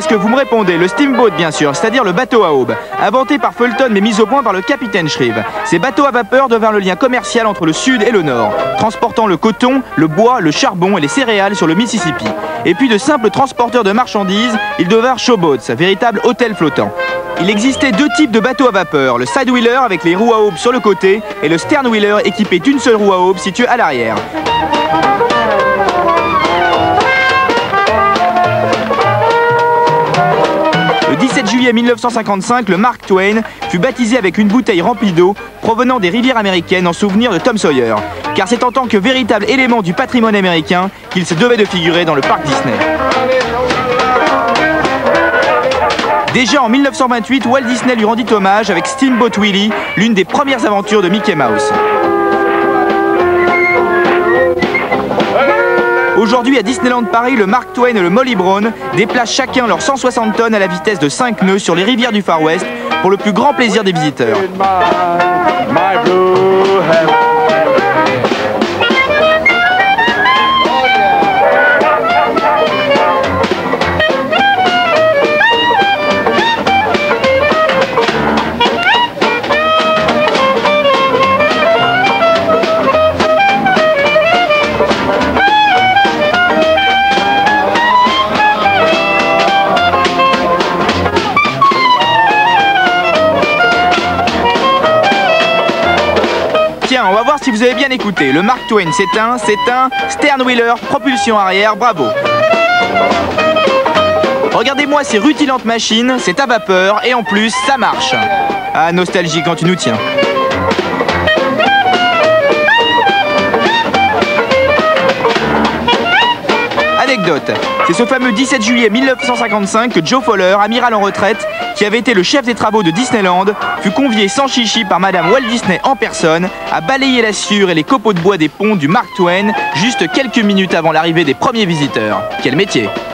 Qu'est-ce que vous me répondez? Le steamboat, bien sûr, c'est-à-dire le bateau à aube. Inventé par Fulton mais mis au point par le capitaine Shreve. Ces bateaux à vapeur devinrent le lien commercial entre le sud et le nord, transportant le coton, le bois, le charbon et les céréales sur le Mississippi. Et puis de simples transporteurs de marchandises, ils devinrent showboats, véritables hôtels flottants. Il existait deux types de bateaux à vapeur, le side-wheeler avec les roues à aube sur le côté et le stern-wheeler équipé d'une seule roue à aube située à l'arrière. Le 17 juillet 1955, le Mark Twain fut baptisé avec une bouteille remplie d'eau provenant des rivières américaines en souvenir de Tom Sawyer, car c'est en tant que véritable élément du patrimoine américain qu'il se devait de figurer dans le parc Disney. Déjà en 1928, Walt Disney lui rendit hommage avec Steamboat Willie, l'une des premières aventures de Mickey Mouse. Aujourd'hui à Disneyland Paris, le Mark Twain et le Molly Brown déplacent chacun leurs 160 tonnes à la vitesse de 5 nœuds sur les rivières du Far West pour le plus grand plaisir des visiteurs. Tiens, on va voir si vous avez bien écouté. Le Mark Twain, c'est un stern-wheeler, propulsion arrière, bravo. Regardez-moi ces rutilantes machines, c'est à vapeur et en plus, ça marche. Ah, nostalgie quand tu nous tiens. Anecdote, c'est ce fameux 17 juillet 1955 que Joe Fowler, amiral en retraite, qui avait été le chef des travaux de Disneyland, fut convié sans chichi par Madame Walt Disney en personne à balayer la sciure et les copeaux de bois des ponts du Mark Twain juste quelques minutes avant l'arrivée des premiers visiteurs. Quel métier!